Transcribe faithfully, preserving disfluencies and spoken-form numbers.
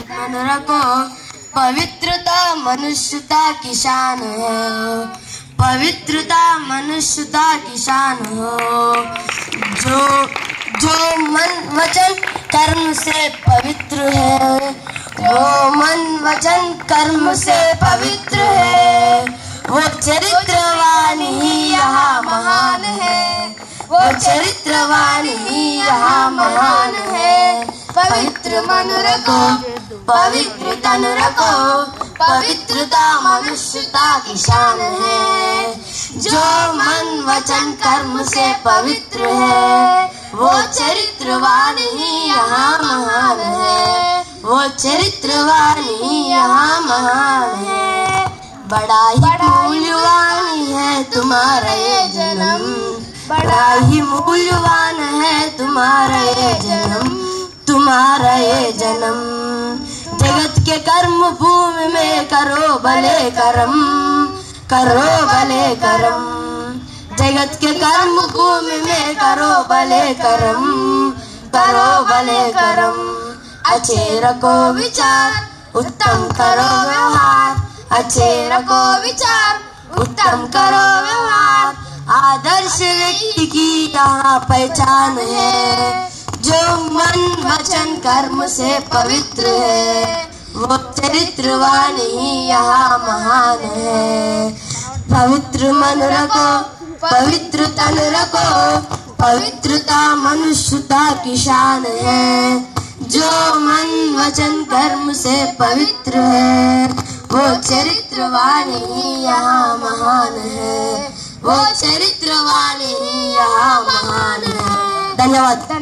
मन रखो, पवित्रता मनुष्यता की शान है, पवित्रता मनुष्यता की शान हो। जो जो मन वचन कर्म से पवित्र है, वो मन वचन कर्म से पवित्र है, वो चरित्रवान ही यहाँ महान है, वो चरित्रवान ही यहाँ महान है। पवित्र मन रखो, पवित्र तन रखो, पवित्रता मनुष्यता की शान है। जो मन वचन कर्म से पवित्र है, वो चरित्रवान ही यहाँ महान है, वो चरित्रवान ही यहाँ महान है। बड़ा ही मूल्यवान है तुम्हारा ये जन्म, बड़ा ही मूल्यवान है तुम्हारा ये जन्म, तुम्हारा ये जन्म। जगत के कर्म भूमि में करो भले कर्म, करो भले कर्म। जगत के कर्म भूमि में करो भले कर्म, करो भले कर्म। अच्छे रखो विचार, उत्तम करो व्यवहार, अच्छे रखो विचार, उत्तम करो व्यवहार। आदर्श व्यक्ति की यहाँ पहचान है, जो मन वचन कर्म से पवित्र है, वो चरित्रवान ही यहाँ महान है। पवित्र मन रखो, पवित्र तन रखो, पवित्रता मनुष्यता की शान है। जो मन वचन कर्म से पवित्र है, वो चरित्रवान ही यहाँ महान है, वो चरित्रवान ही यहाँ महान है। धन्यवाद।